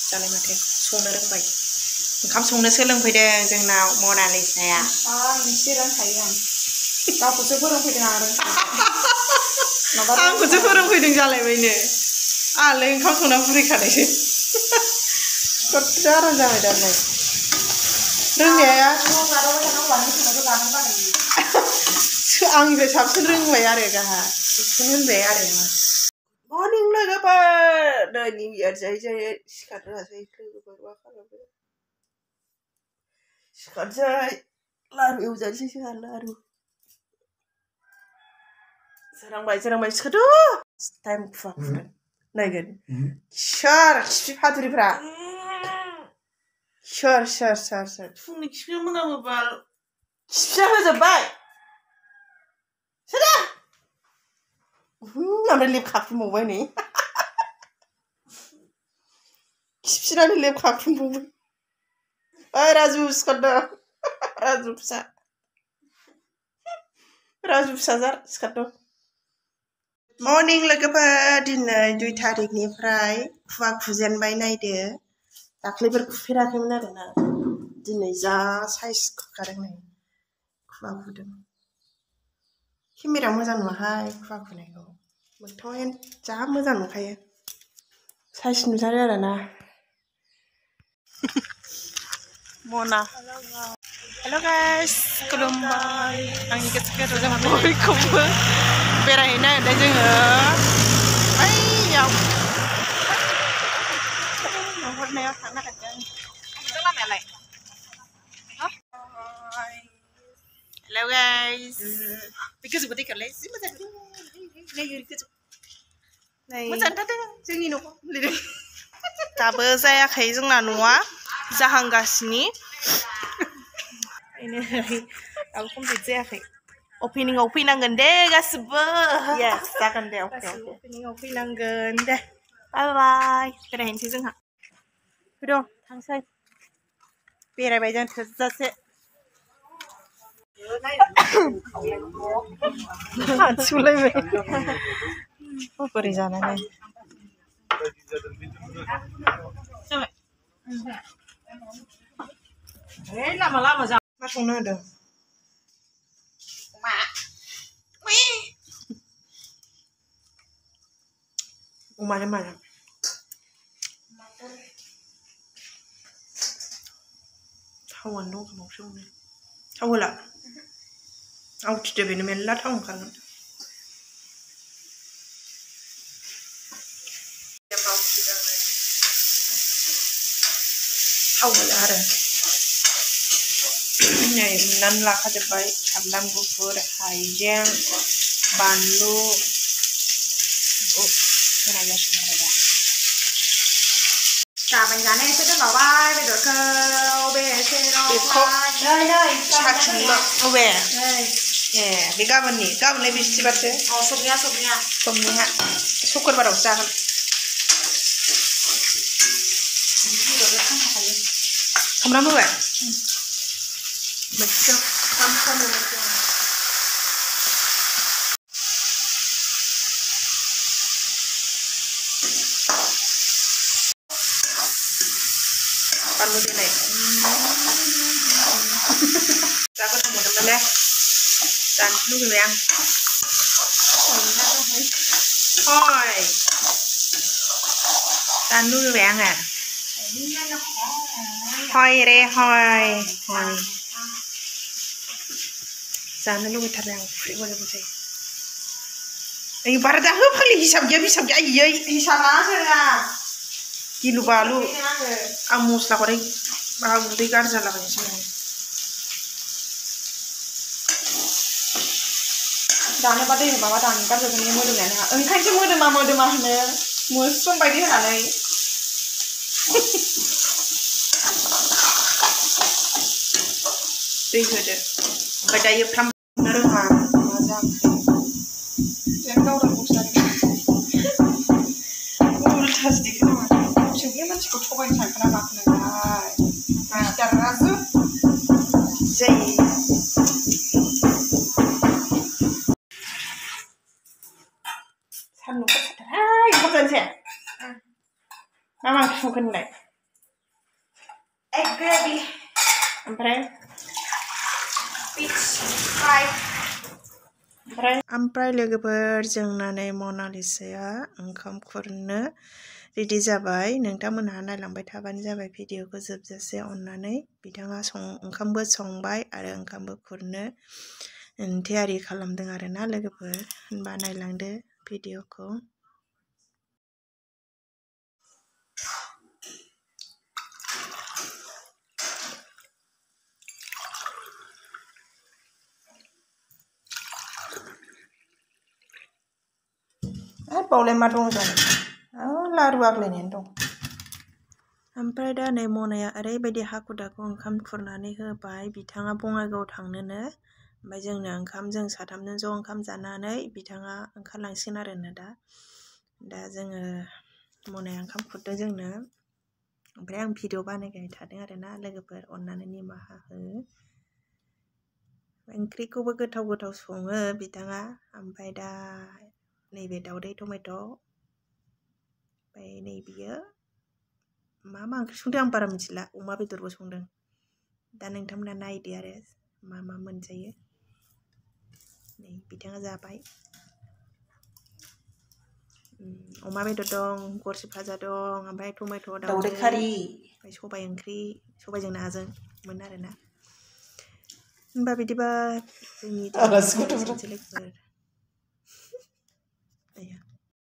दालाय माथो संनो रोंबाय ओंखाम संनो सोलोंफैदों जोंनाव मनालिसाया एसे रोंखायो आं गावखौसो फोरोंफैदों आं आंखौसो फोरोंफैदों जालायबायनो आंलाय ओंखाम संना बुरैखानायसो खथ' आराम जाबाय दालाय रोंनाया आंनिफ्राय साबसिन रोंबाय आरो गाहा बेखौनो होनबाय आरो मर्निं लोगोफोर नै निउ इयार जायै जायै सिखारनोसै लोगोफोर मा खालामनो सिखारनोसै लारु एवजानोसै जोंहा लारु सोरांबाय सिखारदो टाइम खुवा खुदों नायगोन सोर खिफि फादुरिफ्रा सोर फुंनि खिफिया मोनामोबा खिफिया होजोब्बाय सोरो ओमफ्राय लेब खाफ्रुमबावबाय नै खिफिनानै लेब खाफ्रुमबावबाय ओइ राजु सिखारदों राजु फिसाजार सिखारदों मर्निं लोगोफोर दिनै 2 तारिखनिफ्राय खुवा खुजेनबाय नायदो दाख्लैफोर खुफेराखैमोन आरोना दिनै जा साइज खुखादों नै खुवा खुदों केमेरायाव मोजां नुवाहाय खुवा खुनायखौ मोगथाङाव जा मोजां नुखायो साइज नुथारो आरोना मना हेल' गाइस खुलुमबाय आंनि गोसो गोरबोजों बयखौबो बेरायहैनो नागिरदों जोङो बैयाव नुहुरनायाव थांनो नागिरदों मोजां लामायालाय हेल' गाइस बे गोजौखौ दैखालाय जि मोजां नै गोजौ मोजां थादों जोंनि न'खौ लिरदों दाबो जायाखै जोंना न'आ जाहांगासिनो दाबो कमप्लिट जायाखै अपेनिंआव फैनांगोन दे गासिबो येस जागोन दे अके अपेनिंआव फैनांगोन दे बाय बाय बेरायहैनोसै जोंहा फैद' थांसै बेरायबाय जों थोजासे हातसुलायबाय बोरै जानानै मा संनो होदों अमाजों माजों थावानो दंखाबावसो थाव होला आवथिदो बेनो मेरला थाव ओंखारगोन थाव होला आरो नै उननानै लाखाजोब्बाय सामब्राम गुफुर हाइजें बानलु होनाय जासिगोन आरो दा गाबोन जानो एसे दोनबावबाय बेदरखौ बेखौ साखिनोल' अबे ए बे गाबोनलाय बिस्थिबारसो सबनिया शुक्रबारावसो जागोन सामब्राम होबाय मोजां बानलु देनाय जा गोथाव मोनदोंमोनलै जानोसो लुगैबाय आं हय जानो लुगैबाय आङो हय रे हय जानो लुगैथारबाय आं खुदै गजोबनोसै बारा दा होफालि हिसाब गैया आयै हिसाबा जोंहा गिलु बालु आं मस्ला हरै माबा उदै गाज्रि जालाबायनोसै दानोबा दै माबा दानो गारजोबगोन मोदोमनायानो ओंखायनोसो मोदोमा होनो मोस्रोम बायदि होनानै दै होदो ओमफ्राय दायो फ्राम रोङा मा जाखो जेन गावरांगौसो उल्थासो देखाय नामा गावसो बे मानसिखौ थगायनो सानखोना माखो नोंलाय मिस्टार राजु जै सान्दुंखौ खाथारहाय ओंखाम जानोसै मा ओंख्रि संखो नोंलाय egg gravy ओमफ्राय fish fry ओमफ्राय लोगोफोर जोंना नै मनालिसाया ओंखाम खुरनो रेडि जाबाय नोंथांमोनहा नायलांबाय थाबानो जाबाय भिडिअखौ जोबजासे अननानै बिथाङा ओंखामबो संबाय आरो ओंखामबो खुरनो थियारि खालामदों आरोना लोगोफोर होनबा नायलांदो भिडिअखौ बावलाय मा दं जानो लारु आग्लायनायानो दं ओमफ्राय दा नै मनाया ओरैबायदि हाखु दाखु ओंखाम खुरनानै होबाय बिथाङा बङाइगाव थांनोनो ओमफ्राय जोंनो जों साथामजों ज' ओंखाम जानानै बिथाङा ओंखारलांसिगोन आरोना दा जोङो मनाया ओंखाम खुरदों जोंनो ओमफ्राय आं भिडिअ बानायबाय थादों आरोना लोगोफोर अननानै निमाहा हो ओंख्रिखौबो गोथाव सङो बिथाङा ओमफ्राय दा नैबे दावदै टमेट' ओमफ्राय नैबेयो मा ओंख्रि संदों आं बारा मिथिला अमा बेदरबो संदों दा नोंथांमोना नायदो आरो मा मोनजायो नै बिथाङा जाबाय अमा बेदर दं गरसि भाजा दं ओमफ्राय टमेट' दावदै खारि ओमफ्राय सबाइ ओंख्रि सबाइजों नाजों मोन आरोना होनबा बिदिबा जोंनि